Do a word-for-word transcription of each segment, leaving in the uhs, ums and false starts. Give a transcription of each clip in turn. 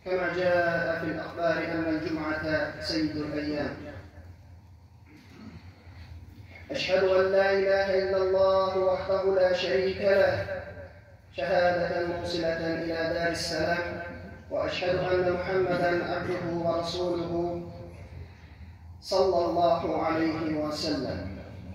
كما جاء في الأخبار أن الجمعة سيد الأيام. أشهد أن لا إله إلا الله وحده لا شريك له شهادة موصلة إلى دار السلام، وأشهد أن محمدًا عبده ورسوله صلى الله عليه وسلم.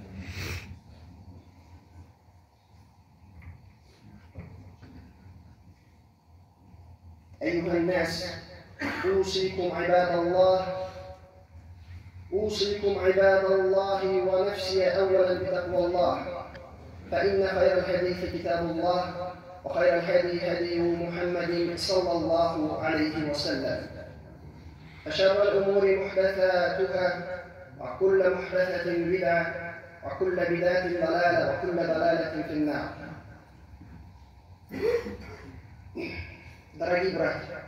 أيها الناس، أوصيكم عباد الله أوصيكم عباد الله ونفسي أولا بتقوى الله، فإن خير الحديث كتاب الله، وخير الهدي هدي محمد صلى الله عليه وسلم، فشر الأمور محدثاتها، وكل محدثة بدعة، وكل بدعة ضلالة، وكل ضلالة في النار. Дорогие братья,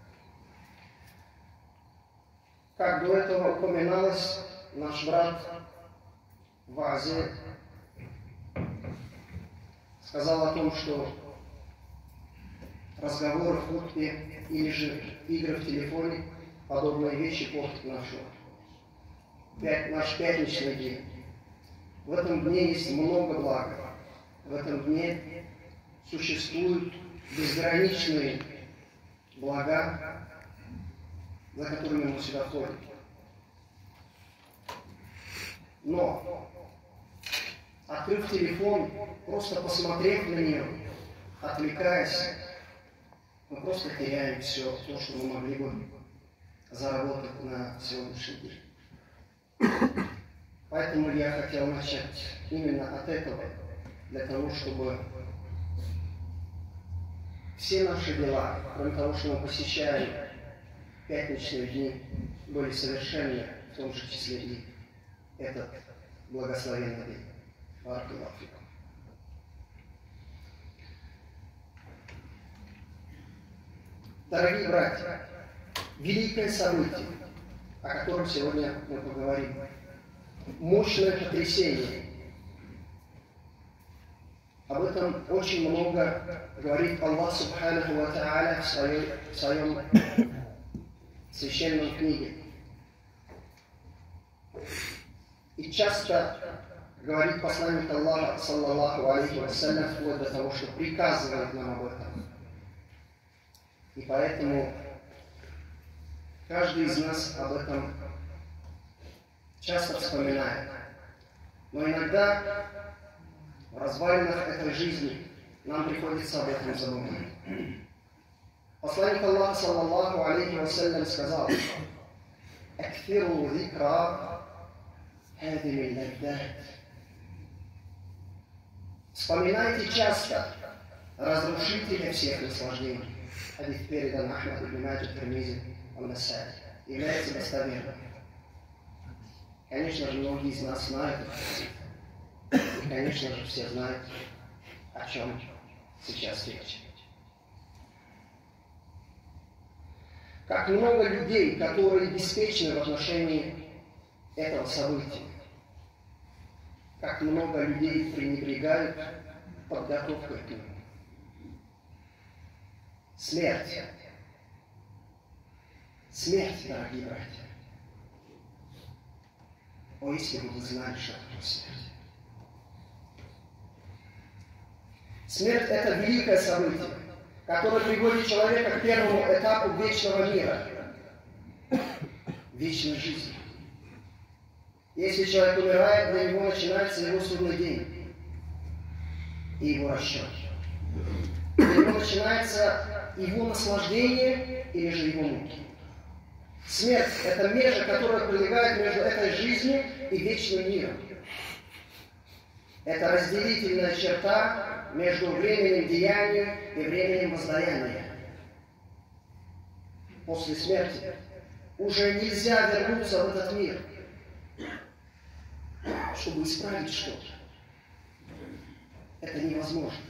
как до этого упоминалось, наш брат в ваазе сказал о том, что разговоры в хутбе или же игры в телефоне, подобные вещи портят нашу, наш пятничный день. В этом дне есть много блага. В этом дне существуют безграничные блага, за которыми мы сюда ходим. Но, открыв телефон, просто посмотрев на него, отвлекаясь, мы просто теряем все то, что мы могли бы заработать на сегодняшний день. Поэтому я хотел начать именно от этого, для того, чтобы все наши дела, кроме того, что мы посещаем пятничные дни, были совершенны, в том же числе и этот благословенный день. Баракаллаху фикум. Дорогие братья, великое событие, о котором сегодня мы поговорим, мощное потрясение. Об этом очень много говорит Аллах Субханаху ва Тааля в своем, в своем священном книге. И часто говорит посланник Аллаха, саллаллаху алейхи вассалям, вплоть до того, что приказывает нам об этом. И поэтому каждый из нас об этом часто вспоминает. Но иногда в развалинах этой жизни нам приходится об этом забывать. Посланник Аллаха, саллаллаху алейхи вассалям, сказал: «Акфиру зикра хадими ляддат». Вспоминайте часто разрушителя всех наслаждений. Хадис передан Ахмад ибн Маджа, Тирмизи, Ан-Насаи. Является достоверным. Конечно же, многие из нас знают, и, конечно же, все знают, о чем сейчас речь. Как много людей, которые беспечны в отношении этого события. Как много людей пренебрегают подготовкой к нему. Смерть. Смерть, дорогие братья. О, если бы вы знали, что такое смерть. Смерть – это великое событие, которое приводит человека к первому этапу вечного мира, вечной жизни. Если человек умирает, для него начинается его судный день и его расчет. Для него начинается его наслаждение или же его муки. Смерть – это межа, которая пролегает между этой жизнью и вечным миром. Это разделительная черта между временем деяния и временем воздаяния. После смерти уже нельзя вернуться в этот мир, чтобы исправить что-то. Это невозможно.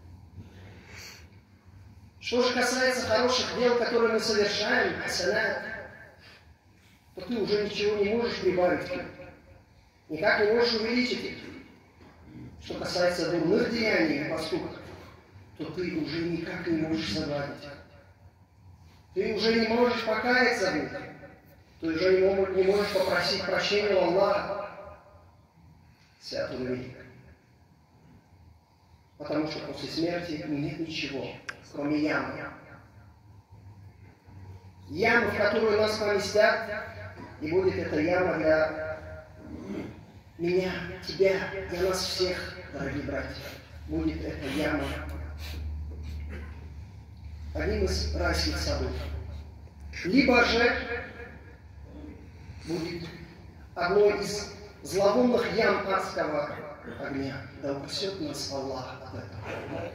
Что же касается хороших дел, которые мы совершаем, хасанат, то ты уже ничего не можешь прибавить к ним. Никак не можешь увеличить их. Что касается дурных деяний и поступков, то ты уже никак не можешь загладить. Ты уже не можешь покаяться в них. Ты уже не можешь попросить прощения у Аллаха. Свят Он велик. Потому что после смерти нет ничего, кроме ямы. Яма, в которую нас поместят, и будет эта яма для меня, тебя, для нас всех, дорогие братья. Будет эта яма одним из райских садов. Либо же будет одной из зловонных ям адского огня. Да упасет нас Аллах от этого.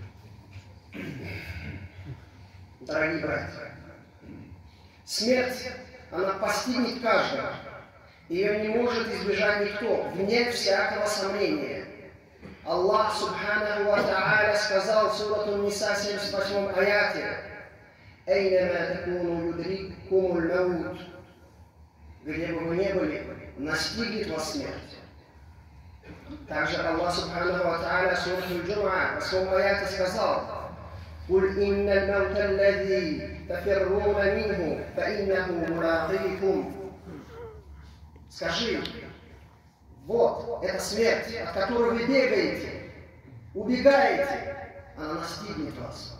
Дорогие братья, смерть, она постигнет каждого. Ее не может избежать никто, вне всякого сомнения. Аллах Субханаху ва Тааля сказал в Сурату Ниса семьдесят восьмом аяте: «Эйнама такуну юдриккумуль маут». Где бы вы ни были, настигнет вас смерть. Также Аллах Субханаху ва Тааля в Сурату Джум'a в восьмом аяте сказал: «Куль инналь маута аллади тафирруна минху, фаиннаху мулақикум». Скажи, вот, это смерть, от которой вы бегаете, убегаете, она настигнет вас.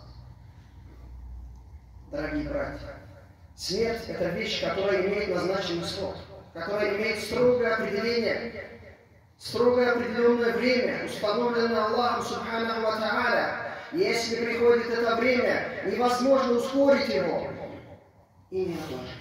Дорогие братья, смерть – это вещь, которая имеет назначенный срок, которая имеет строгое определение, строгое определенное время, установленное Аллахом Субханаху ва Тааля. Если приходит это время, невозможно ускорить его и не отложить.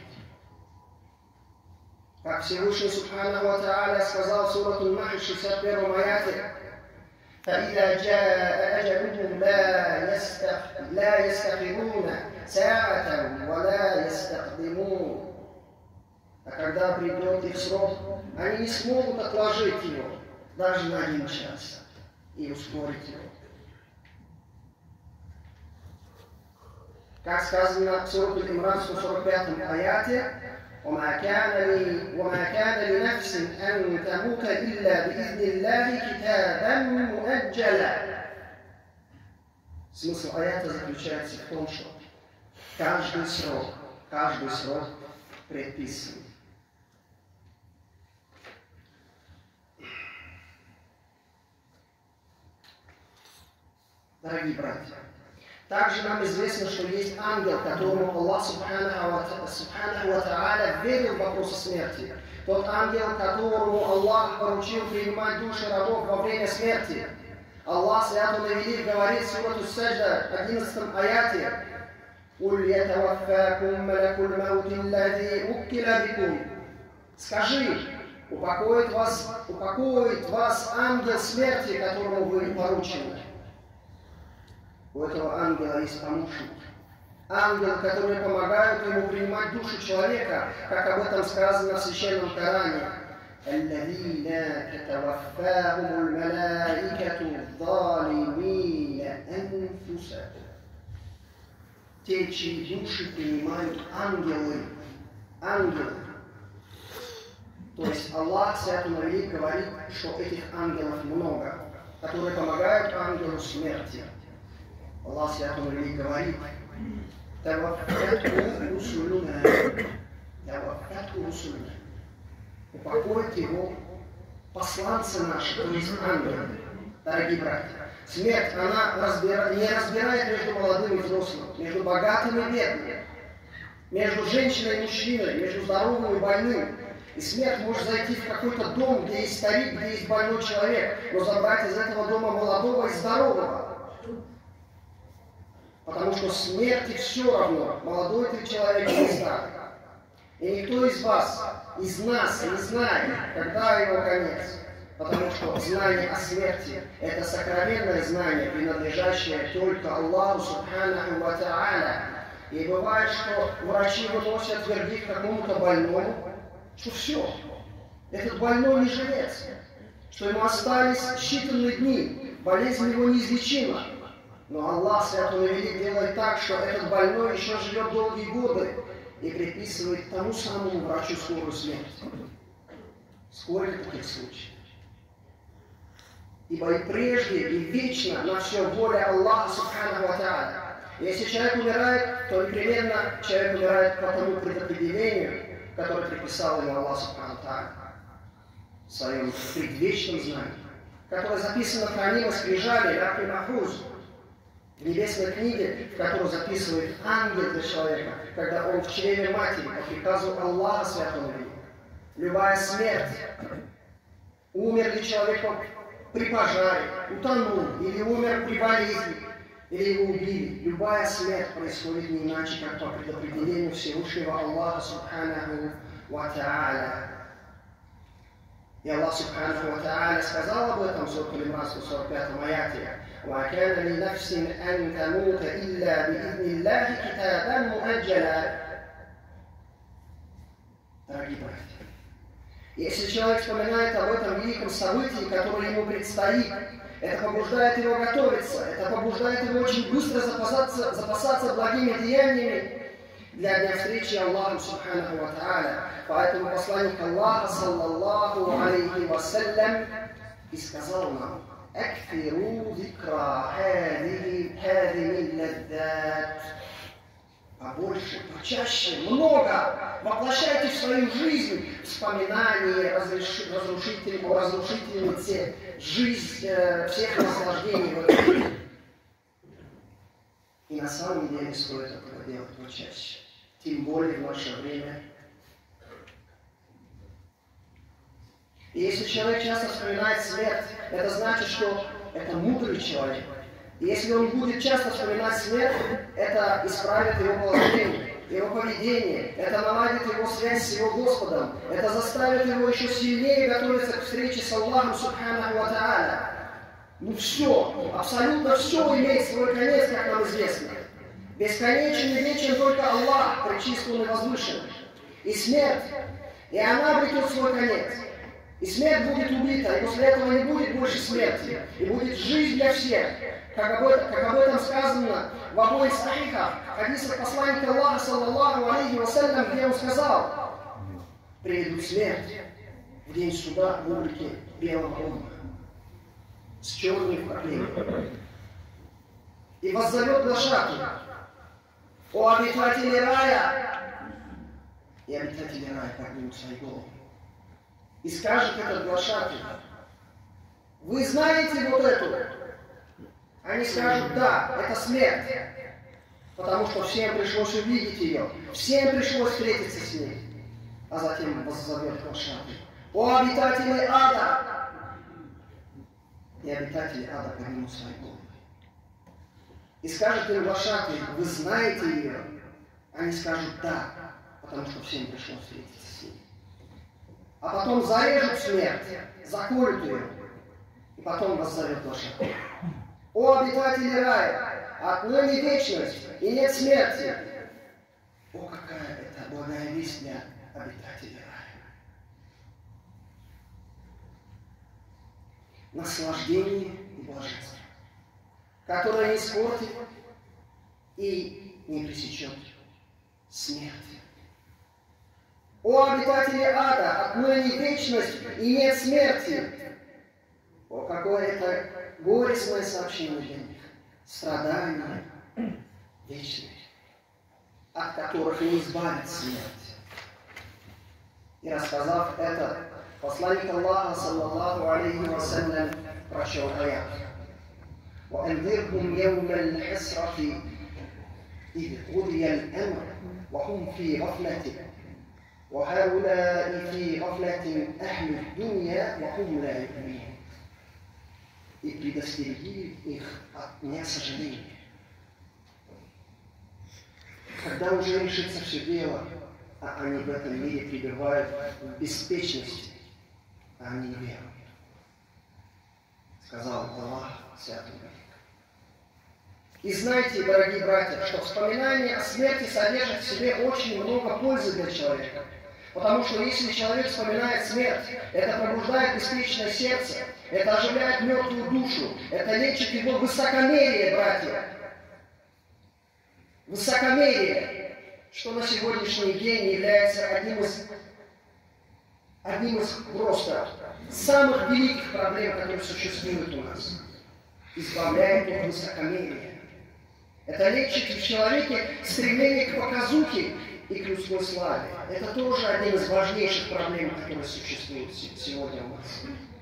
Как Всевышний Субханаху ва Тааля сказал в Сурату Нахль шестьдесят первом аяте: «فإذا جاء أجلهم لا يستخرون ساعة ولا يستقدمون». А когда придет их срок, они не смогут отложить его даже на один час и ускорить его. Как сказано в Сурату Имран в сто сорок пятом аяте: وما كان لي وما كان لنفس أن تموت إلا بإذن الله كتابا مؤجلا. Смысл аята заключается в том, что каждый срок, каждый срок предписан. Дорогие братья, также нам известно, что есть ангел, которому Аллах Субханаху ва Тааля верил в вопросы смерти. Тот ангел, которому Аллах поручил принимать души рабов во время смерти. Аллах Свят Он Велик говорит в Сурату Саджда одиннадцатом аяте: «Уль ятаваффакум малакуль маути аллади уккиля бикум». Скажи, упокоит вас, упокоит вас ангел смерти, которому вы поручены. У этого ангела есть помощник. Ангел, который помогает ему принимать душу человека, как об этом сказано в Священном Коране. الذين تتوفاهم الملائكة ظالمين أنفسهم. Те, чьи души принимают ангелы. Ангелы. То есть Аллах Свят Он Велик говорит, что этих ангелов много, которые помогают ангелу смерти. Аллах Свят Он Велик говорит: «Таваффатху русулуна, таваффатху русулуна». Упокоит его посланцы наши, то есть ангелы. Дорогие братья, смерть, она разбира... не разбирает между молодым и взрослым, между богатым и бедным, между женщиной и мужчиной, между здоровым и больным. И смерть может зайти в какой-то дом, где есть старик, где есть больной человек, но забрать из этого дома молодого и здорового. Потому что смерти все равно, молодой ты человек или старый. И никто из вас, из нас не знает, когда его конец. Потому что знание о смерти – это сокровенное знание, принадлежащее только Аллаху Субханаху ва Тааля. И бывает, что врачи выносят вердикт какому-то больному, что все, этот больной не жилец, что ему остались считанные дни, болезнь его неизлечима. Но Аллах Свят Он Велик делает так, что этот больной еще живет долгие годы и приписывает тому самому врачу скорую смерть. Сколько таких случаев? Ибо и прежде, и вечно на все воля Аллаха Субханаху ва Тааля. Если человек умирает то непременно человек умирает по тому предопределению, которое приписал ему Аллах Субхану Тааля в своем предвечном знании, которое записано в хранимой скрижали Лахи Махфуз, в небесной книге, в которую записывает ангел для человека, когда он в чреве матери по приказу Аллаха Святого Века. Любая смерть, умер ли человек при пожаре, утонул, или умер при болезни, или его убили, любая смерть происходит не иначе, как по предопределению Всевышнего Аллаха Субханаху ва Тааля. И Аллах Субханаху ва Тааля сказал об этом в Суре Аль-Имран сто сорок пятом аяте: «Ва кана ли нафсин ан тамута илля биидни Аллахи китабан муаджаля». Дорогие братья, если человек вспоминает об этом великом событии, которое ему предстоит, это побуждает его готовиться, это побуждает его очень быстро запасаться, запасаться благими деяниями для дня встречи Аллаху Субханаху ва Тааля. Поэтому посланник Аллаха, саллаллаху алейхи вассалям, и сказал нам: «Акфиру зикра хадихи хадихи ладдат». Побольше, почаще, много воплощайте в свою жизнь вспоминания разрушительной, разрушительной жизнь э, всех наслаждений в этом мире. И на самом деле стоит этого делать почаще, тем более в наше время. И если человек часто вспоминает смерть, это значит, что это мудрый человек. И если он будет часто вспоминать смерть, это исправит его положение, его поведение, это наладит его связь с его Господом, это заставит его еще сильнее готовиться к встрече с Аллахом Субханаху ва Тааля. Ну все, абсолютно все имеет свой конец, как нам известно. Бесконечен и вечен только Аллах, пречистый и возвышенный. И смерть, и она обретет свой конец. И смерть будет убита, и после этого не будет больше смерти, и будет жизнь для всех. Как об, этом, как об этом сказано в обоих сахихах, хадисах посланника Аллаха, саллаллаху алейхи вассалям, где он сказал: «Придет смерть в день суда в облике белого омара, с черным вкраплением, и воззовет глашатый: о обитатели рая!» И обитатели рая поднимут свои головы. И скажет этот глашатый: «Вы знаете вот эту?» Они скажут: «Да, это смерть», потому что всем пришлось увидеть ее, всем пришлось встретиться с ней. А затем воззовет глашатый: о обитатели ада! И обитатели ада поднимут свои головы. И скажет им глашатый: вы знаете ее? Они скажут: да, потому что всем пришлось встретиться с ней. А потом зарежут смерть, заколют ее, и потом воззовет глашатый: о обитатели рая, отныне вечность, и нет смерти. О, какая это благая весть для обитателей рая. Наслаждение и блаженство, которое не испортит и не пресечет смерть. О обитатели ада, отныне вечность, и нет смерти. О, какое это горестное сообщение для них. Страдания вечные, от которых не избавит смерть. И рассказав это, посланник Аллаха, саллаллаху алейхи вассалям, прочел аят: وأنذرهم يوم الحسرة إذ قضي الأمر وهم في غفلة وهؤلاء في غفلة أهل الدنيا وهم لا يؤمنون. И предостереги их от несожаления. Когда уже решится все дело, а они в этом мире пребывают в беспечности, а они не веруют. Сказал Аллах Святого Века. И знайте, дорогие братья, что вспоминание о смерти содержит в себе очень много пользы для человека. Потому что если человек вспоминает смерть, это пробуждает беспечное сердце, это оживляет мертвую душу, это лечит его высокомерие, братья. Высокомерие, что на сегодняшний день является одним из, одним из просто самых великих проблем, которые существуют у нас. Избавляет от высокомерия. Это лечит в человеке стремление к показухе и к людской славе. Это тоже один из важнейших проблем, которые существуют сегодня у нас.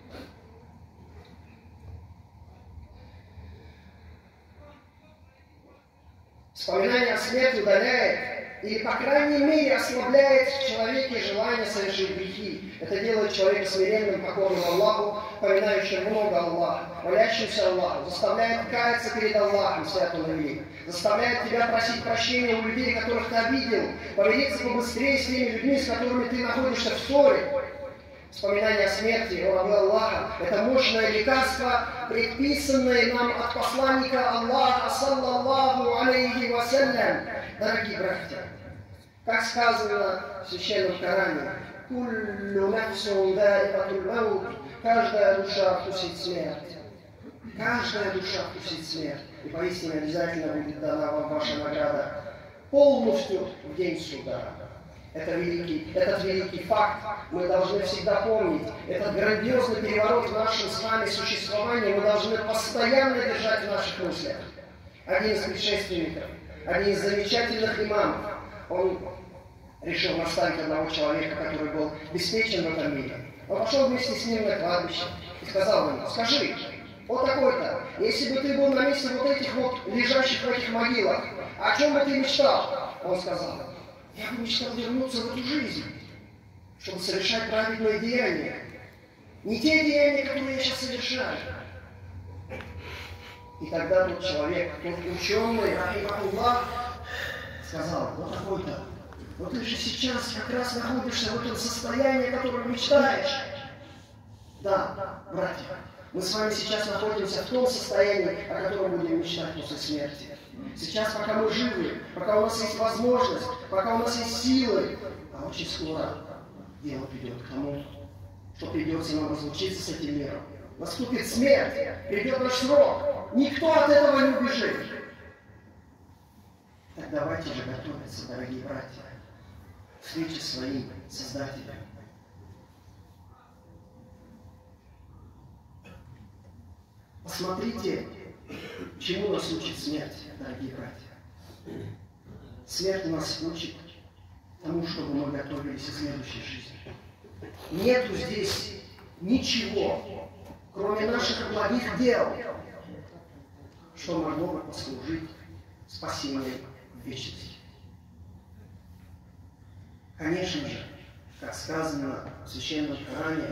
Вспоминание о смерти удаляет или, по крайней мере, ослабляет в человеке желание совершить грехи. Это делает человека смиренным, покорным Аллаху, поминающим много Аллаха, молящимся Аллаху, заставляет каяться перед Аллахом, свят Он и велик, заставляет тебя просить прощения у людей, которых ты обидел, помириться побыстрее с теми людьми, с которыми ты находишься в ссоре. Вспоминание о смерти, о рабе Аллаха, это мощное лекарство, предписанное нам от посланника Аллаха, саллаллаху алейхи вассалям. Дорогие братья, как сказано в Священном Коране, «Куллю нафсун даикатуль маут», каждая душа вкусит смерть. Каждая душа вкусит смерть. И поистине обязательно будет дана вам ваша награда полностью в день суда. Это великий, этот великий факт мы должны всегда помнить. Этот грандиозный переворот в нашем с вами существовании мы должны постоянно держать в наших мыслях. Один из предшественников, один из замечательных имамов, он решил наставить одного человека, который был беспечен в этом мире. Он пошел вместе с ним на кладбище и сказал ему: скажи, вот такой-то, если бы ты был на месте вот этих вот лежащих в этих могилах, о чем бы ты мечтал? Он сказал: я бы мечтал вернуться в эту жизнь, чтобы совершать праведные деяния. Не те деяния, которые я сейчас совершаю. И тогда тот человек, тот ученый, рахимахуллах, сказал: вот такой-то, вот ты же сейчас как раз находишься в этом состоянии, о котором мечтаешь. Да, братья, мы с вами сейчас находимся в том состоянии, о котором будем мечтать после смерти. Сейчас, пока мы живы, пока у нас есть возможность, пока у нас есть силы, а очень скоро дело придет к тому, что придется нам разлучиться с этим миром. Наступит смерть, придет наш срок. Никто от этого не убежит. Так давайте же готовиться, дорогие братья, к встрече с своим Создателем. Посмотрите, чему нас учит смерть, дорогие братья. Смерть нас учит тому, чтобы мы готовились к следующей жизни. Нету здесь ничего, кроме наших благих дел, что могло бы послужить спасением в вечности. Конечно же, как сказано в Священном Коране,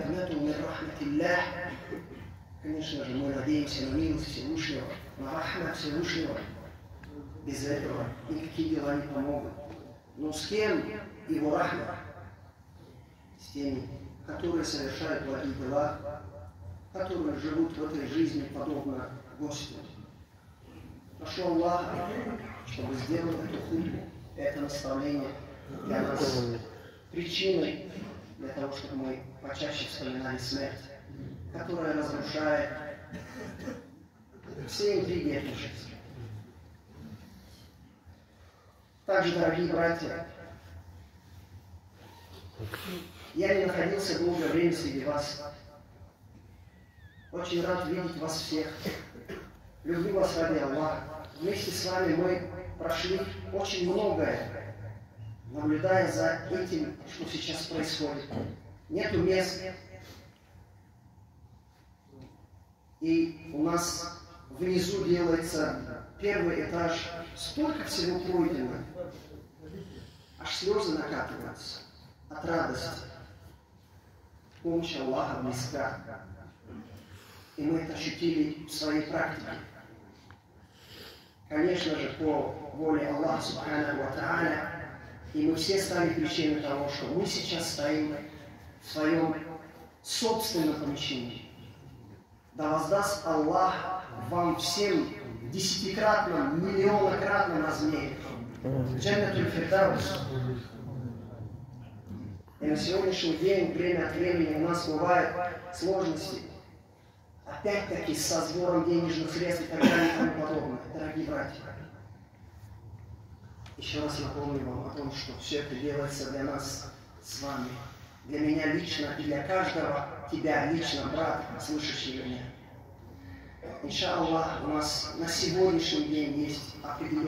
конечно же, мы надеемся на милость Всевышнего, на рахмат Всевышнего. Без этого никакие дела не помогут. Но с кем его рахмат? С теми, которые совершают благие дела, которые живут в этой жизни подобно Господу. Прошу Аллаха, чтобы сделать эту худбу, это наставление для нас причиной для того, чтобы мы почаще вспоминали смерть, которая разрушает все интриги этой жизни. Также, дорогие братья, я не находился долгое время среди вас. Очень рад видеть вас всех. Люблю вас ради Аллаха. Вместе с вами мы прошли очень многое, наблюдая за этим, что сейчас происходит. Нету мест. И у нас внизу делается первый этаж. Столько всего пройдено. Аж слезы накатываются от радости. Помощь Аллаха близка. И мы это ощутили в своей практике. Конечно же, по воле Аллаха Субханаху ва Тааля, и мы все стали причиной того, что мы сейчас стоим в своем собственном помещении. Да воздаст Аллах вам всем в десятикратном, миллионократном размере. Джаннатуль Фирдаус. И на сегодняшний день, время от времени, у нас бывают сложности. Опять-таки со сбором денежных средств и так далее и тому подобное. Дорогие братья, еще раз напомню вам о том, что все это делается для нас с вами, для меня лично и для каждого тебя лично, брат, слышащий меня. Иншаллах, у нас на сегодняшний день есть определенные